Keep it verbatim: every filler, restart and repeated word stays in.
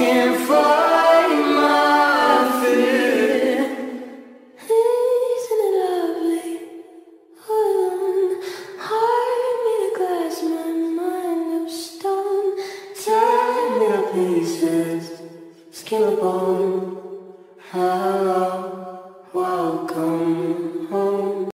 can't fight my fear. Isn't it lovely? Hold on, heart made of glass, my mind of stone. Tear me to pieces, skin and bone. Hello, welcome home.